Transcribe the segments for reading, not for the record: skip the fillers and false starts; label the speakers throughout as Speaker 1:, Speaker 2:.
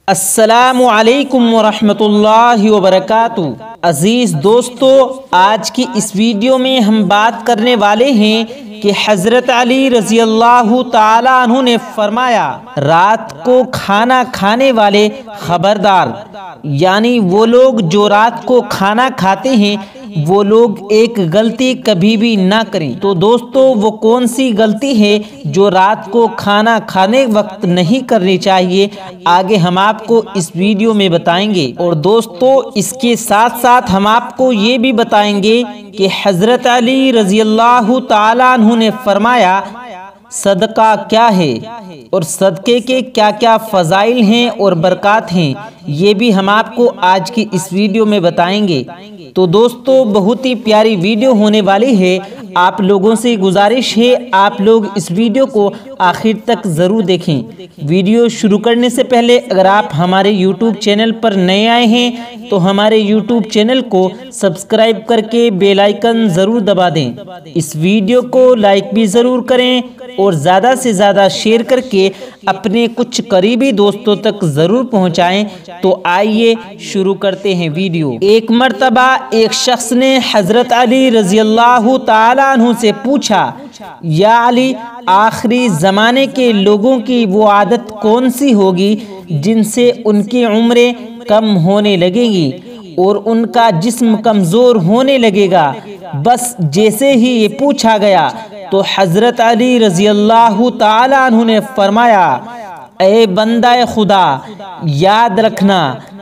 Speaker 1: السلام علیکم ورحمۃ اللہ وبرکاتہ۔ عزیز دوستو، آج کی اس ویڈیو میں ہم بات کرنے والے ہیں کہ حضرت علی رضی اللہ تعالیٰ عنہ نے فرمایا، رات کو کھانا کھانے والے خبردار، یعنی وہ لوگ جو رات کو کھانا کھاتے ہیں وہ لوگ ایک غلطی کبھی بھی نہ کریں۔ تو دوستو، وہ کون سی غلطی ہے جو رات کو کھانا کھانے وقت نہیں کرنی چاہیے، آگے ہم آپ کو اس ویڈیو میں بتائیں گے۔ اور دوستو، اس کے ساتھ ساتھ ہم آپ کو یہ بھی بتائیں گے کہ حضرت علی رضی اللہ تعالیٰ عنہ نے فرمایا صدقہ کیا ہے اور صدقے کے کیا کیا فضائل ہیں اور برکات ہیں، یہ بھی ہم آپ کو آج کی اس ویڈیو میں بتائیں گے۔ تو دوستو، بہت ہی پیاری ویڈیو ہونے والی ہے، آپ لوگوں سے گزارش ہے آپ لوگ اس ویڈیو کو آخر تک ضرور دیکھیں۔ ویڈیو شروع کرنے سے پہلے اگر آپ ہمارے یوٹیوب چینل پر نئے آئے ہیں تو ہمارے یوٹیوب چینل کو سبسکرائب کر کے بیل آئیکن ضرور دبا دیں، اس ویڈیو کو لائک بھی ضرور کریں اور زیادہ سے زیادہ شیئر کر کے اپنے کچھ قریبی دوستوں تک ضرور پہنچائیں۔ تو آئیے شروع کرتے ہیں ویڈیو۔ ایک مرتبہ ایک شخص نے حضرت علی رضی اللہ تعالیٰ عنہ سے پوچھا، یا علی، آخری زمانے کے لوگوں کی وہ عادت کون سی ہوگی جن سے ان کی عمریں کم ہونے لگیں گی اور ان کا جسم کمزور ہونے لگے گا؟ بس جیسے ہی یہ پوچھا گیا تو حضرت علی رضی اللہ تعالیٰ عنہ نے فرمایا، اے بندہ خدا، یاد رکھنا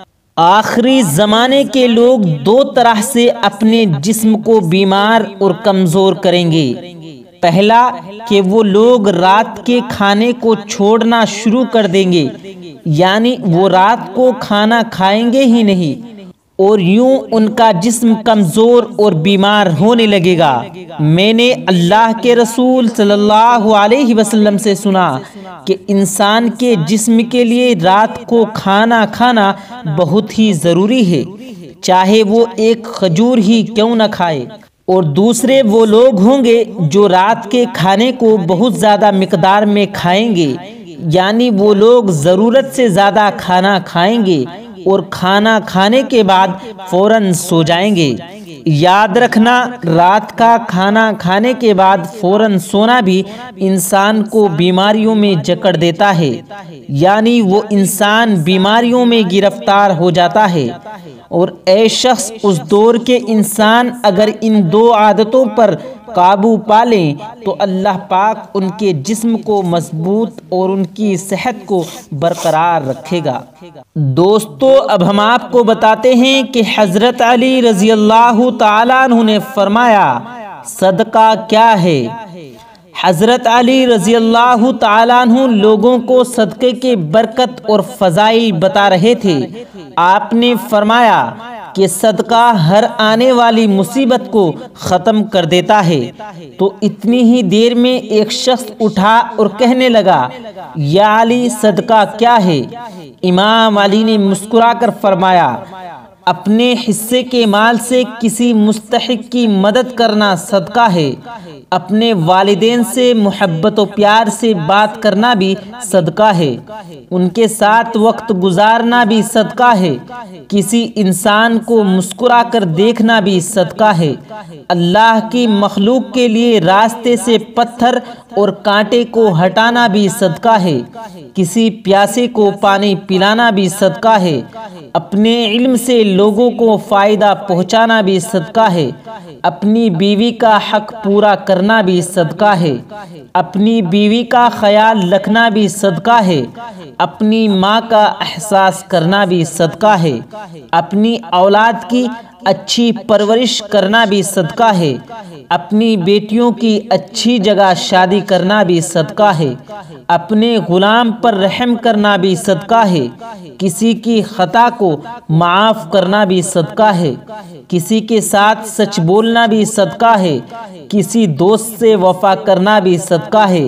Speaker 1: آخری زمانے کے لوگ دو طرح سے اپنے جسم کو بیمار اور کمزور کریں گے۔ پہلا کہ وہ لوگ رات کے کھانے کو چھوڑنا شروع کر دیں گے، یعنی وہ رات کو کھانا کھائیں گے ہی نہیں، اور یوں ان کا جسم کمزور اور بیمار ہونے لگے گا۔ میں نے اللہ کے رسول صلی اللہ علیہ وسلم سے سنا کہ انسان کے جسم کے لیے رات کو کھانا کھانا بہت ہی ضروری ہے، چاہے وہ ایک کھجور ہی کیوں نہ کھائے۔ اور دوسرے وہ لوگ ہوں گے جو رات کے کھانے کو بہت زیادہ مقدار میں کھائیں گے، یعنی وہ لوگ ضرورت سے زیادہ کھانا کھائیں گے اور کھانا کھانے کے بعد فوراً سو جائیں گے۔ یاد رکھنا، رات کا کھانا کھانے کے بعد فوراً سونا بھی انسان کو بیماریوں میں جکڑ دیتا ہے، یعنی وہ انسان بیماریوں میں گرفتار ہو جاتا ہے۔ اور اے شخص، اس دور کے انسان اگر ان دو عادتوں پر قابو پا لیں تو اللہ پاک ان کے جسم کو مضبوط اور ان کی صحت کو برقرار رکھے گا۔ دوستو، اب ہم آپ کو بتاتے ہیں کہ حضرت علی رضی اللہ تعالیٰ عنہ نے فرمایا صدقہ کیا ہے۔ حضرت علی رضی اللہ تعالیٰ عنہ لوگوں کو صدقے کے برکت اور فضائل بتا رہے تھے۔ آپ نے فرمایا کہ صدقہ ہر آنے والی مصیبت کو ختم کر دیتا ہے۔ تو اتنی ہی دیر میں ایک شخص اٹھا اور کہنے لگا، یا علی، صدقہ کیا ہے؟ امام علی نے مسکرا کر فرمایا، اپنے حصے کے مال سے کسی مستحق کی مدد کرنا صدقہ ہے، اپنے والدین سے محبت و پیار سے بات کرنا بھی صدقہ ہے، ان کے ساتھ وقت گزارنا بھی صدقہ ہے، کسی انسان کو مسکرا کر دیکھنا بھی صدقہ ہے، اللہ کی مخلوق کے لیے راستے سے پتھر اور کانٹے کو ہٹانا بھی صدقہ ہے، کسی پیاسے کو پانی پلانا بھی صدقہ ہے، اپنے علم سے لوگوں کو فائدہ پہنچانا بھی صدقہ ہے، اپنی بیوی کا حق پورا کرنا بھی صدقہ ہے، اپنی بیوی کا خیال رکھنا بھی صدقہ ہے، اپنی ماں کا احساس کرنا بھی صدقہ ہے، اپنی اولاد کی اچھی پرورش کرنا بھی صدقہ ہے، اپنی بیٹیوں کی اچھی جگہ شادی کرنا بھی صدقہ ہے، اپنے غلام پر رحم کرنا بھی صدقہ ہے، کسی کی خطا کو معاف کرنا بھی صدقہ ہے، کسی کے ساتھ سچ بولنا بھی صدقہ ہے، کسی دوست سے وفا کرنا بھی صدقہ ہے،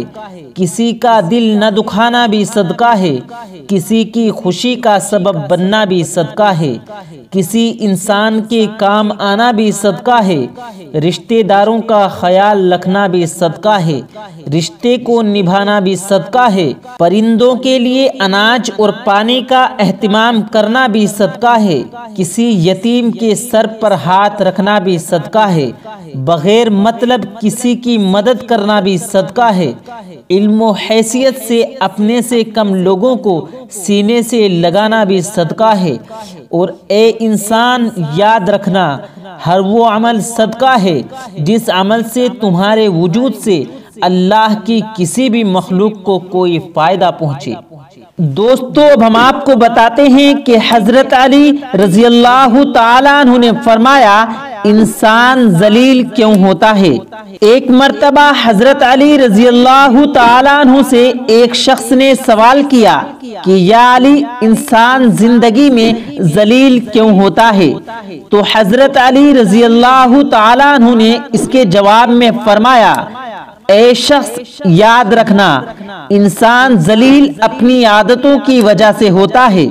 Speaker 1: کسی کا دل نہ دکھانا بھی صدقہ ہے، کسی کی خوشی کا سبب بننا بھی صدقہ ہے، کسی انسان کے کام آنا بھی صدقہ ہے، رشتہ داروں کا خیال رکھنا بھی صدقہ ہے، رشتے کو نبھانا بھی صدقہ ہے، پرندوں کے لیے اناج اور پانی کا اہتمام کرنا بھی صدقہ ہے، کسی یتیم کے سر پر ہاتھ رکھنا بھی صدقہ ہے، بغیر مطلب کسی کی مدد کرنا بھی صدقہ ہے، علم و حیثیت سے اپنے سے کم لوگوں کو سینے سے لگانا بھی صدقہ ہے، اور اے انسان یاد رکھنا ہر وہ عمل صدقہ ہے جس عمل سے تمہارے وجود سے اللہ کی کسی بھی مخلوق کو کوئی فائدہ پہنچے۔ دوستو اب ہم آپ کو بتاتے ہیں کہ حضرت علی رضی اللہ تعالیٰ عنہ نے فرمایا انسان ذلیل کیوں ہوتا ہے۔ ایک مرتبہ حضرت علی رضی اللہ تعالیٰ عنہ سے ایک شخص نے سوال کیا کہ یا علی انسان زندگی میں ذلیل کیوں ہوتا ہے؟ تو حضرت علی رضی اللہ تعالیٰ عنہ نے اس کے جواب میں فرمایا اے شخص یاد رکھنا انسان ذلیل اپنی عادتوں کی وجہ سے ہوتا ہے۔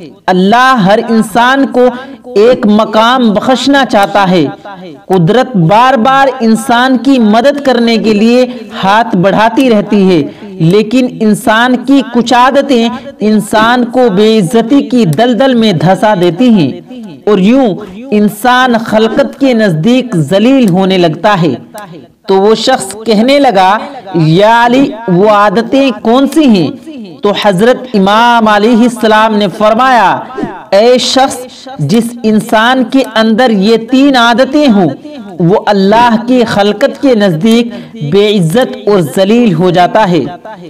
Speaker 1: اللہ ہر انسان کو ایک مقام بخشنا چاہتا ہے۔ قدرت بار بار انسان کی مدد کرنے کے لیے ہاتھ بڑھاتی رہتی ہے، لیکن انسان کی کچھ عادتیں انسان کو بے عزتی کی دلدل میں دھسا دیتی ہیں، اور یوں انسان خلقت کے نزدیک ذلیل ہونے لگتا ہے۔ تو وہ شخص کہنے لگا یا علی وہ عادتیں کون سی ہیں؟ تو حضرت امام علیہ السلام نے فرمایا اے شخص جس انسان کے اندر یہ تین عادتیں ہوں وہ اللہ کی خلقت کے نزدیک بے عزت اور ذلیل ہو جاتا ہے۔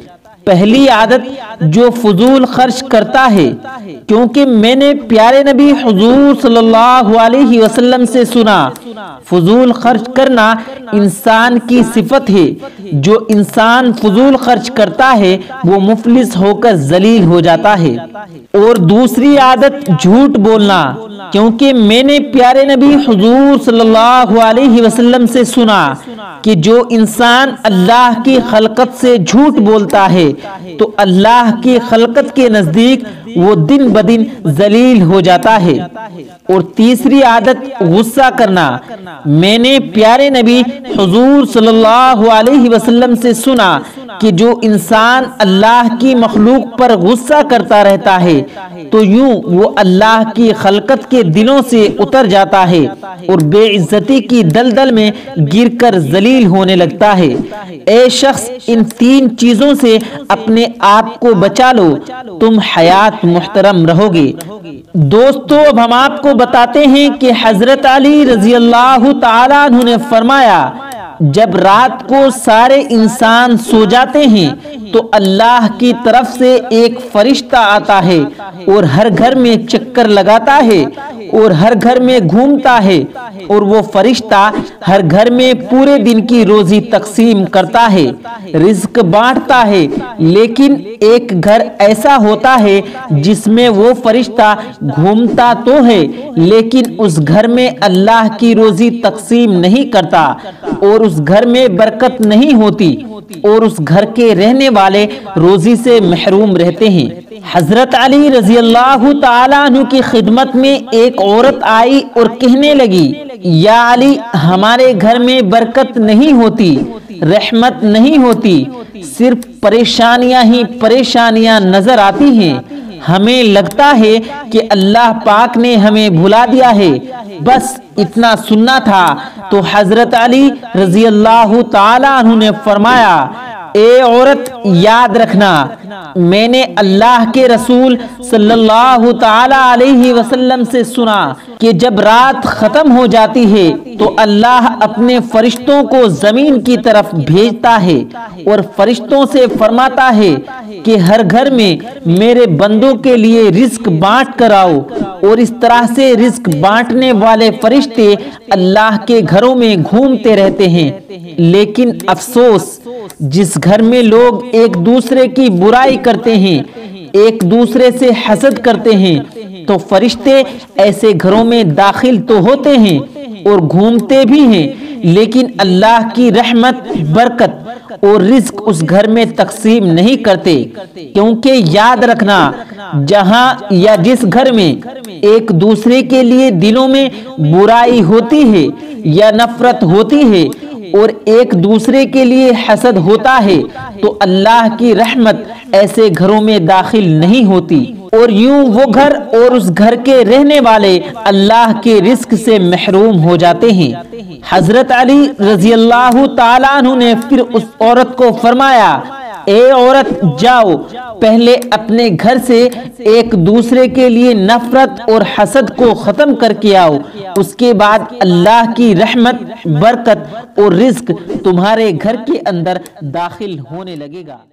Speaker 1: پہلی عادت جو فضول خرچ کرتا ہے، کیونکہ میں نے پیارے نبی حضور صلی اللہ علیہ وسلم سے سنا فضول خرچ کرنا انسان کی صفت ہے، جو انسان فضول خرچ کرتا ہے وہ مفلس ہو کر ذلیل ہو جاتا ہے۔ اور دوسری عادت جھوٹ بولنا، کیونکہ میں نے پیارے نبی حضور صلی اللہ علیہ وسلم سے سنا کہ جو انسان اللہ کی خلقت سے جھوٹ بولتا ہے تو اللہ کی خلقت کے نزدیک وہ دن بدن ذلیل ہو جاتا ہے۔ اور تیسری عادت غصہ کرنا، میں نے پیارے نبی حضور صلی اللہ علیہ وسلم سے سنا کہ جو انسان اللہ کی مخلوق پر غصہ کرتا رہتا ہے تو یوں وہ اللہ کی خلقت کے دلوں سے اتر جاتا ہے اور بے عزتی کی دلدل میں گر کر ذلیل ہونے لگتا ہے۔ اے شخص ان تین چیزوں سے اپنے آپ کو بچا لو، تم حیات محترم رہو گے۔ دوستو اب ہم آپ کو بتاتے ہیں کہ حضرت علی رضی اللہ تعالیٰ عنہ نے فرمایا جب رات کو سارے انسان سو جاتے ہیں تو اللہ کی طرف سے ایک فرشتہ آتا ہے اور ہر گھر میں چکر لگاتا ہے اور ہر گھر میں گھومتا ہے، اور وہ فرشتہ ہر گھر میں پورے دن کی روزی تقسیم کرتا ہے، رزق بانٹتا ہے، لیکن ایک گھر ایسا ہوتا ہے جس میں وہ فرشتہ گھومتا تو ہے لیکن اس گھر میں اللہ کی روزی تقسیم نہیں کرتا، اور اس گھر میں برکت نہیں ہوتی، اور اس گھر کے رہنے والے روزی سے محروم رہتے ہیں۔ حضرت علی رضی اللہ تعالیٰ عنہ کی خدمت میں ایک عورت آئی اور کہنے لگی یا علی ہمارے گھر میں برکت نہیں ہوتی، رحمت نہیں ہوتی، صرف پریشانیاں ہی پریشانیاں نظر آتی ہیں، ہمیں لگتا ہے کہ اللہ پاک نے ہمیں بھلا دیا ہے، بس اتنا سننا تھا۔ تو حضرت علی رضی اللہ تعالیٰ عنہ نے فرمایا اے عورت یاد رکھنا میں نے اللہ کے رسول صلی اللہ تعالی علیہ وسلم سے سنا کہ جب رات ختم ہو جاتی ہے تو اللہ اپنے فرشتوں کو زمین کی طرف بھیجتا ہے اور فرشتوں سے فرماتا ہے کہ ہر گھر میں میرے بندوں کے لیے رزق بانٹ کر آؤ، اور اس طرح سے رزق بانٹنے والے فرشتے اللہ کے گھروں میں گھومتے رہتے ہیں۔ لیکن افسوس، جس گھر میں لوگ ایک دوسرے کی برائی کرتے ہیں، ایک دوسرے سے حسد کرتے ہیں، تو فرشتے ایسے گھروں میں داخل تو ہوتے ہیں اور گھومتے بھی ہیں، لیکن اللہ کی رحمت، برکت اور رزق اس گھر میں تقسیم نہیں کرتے، کیونکہ یاد رکھنا جہاں یا جس گھر میں ایک دوسرے کے لیے دلوں میں برائی ہوتی ہے یا نفرت ہوتی ہے اور ایک دوسرے کے لیے حسد ہوتا ہے تو اللہ کی رحمت ایسے گھروں میں داخل نہیں ہوتی، اور یوں وہ گھر اور اس گھر کے رہنے والے اللہ کے رزق سے محروم ہو جاتے ہیں۔ حضرت علی رضی اللہ تعالیٰ عنہ نے پھر اس عورت کو فرمایا، اے عورت جاؤ، پہلے اپنے گھر سے ایک دوسرے کے لیے نفرت اور حسد کو ختم کر کے آؤ، اس کے بعد اللہ کی رحمت، برکت اور رزق تمہارے گھر کے اندر داخل ہونے لگے گا۔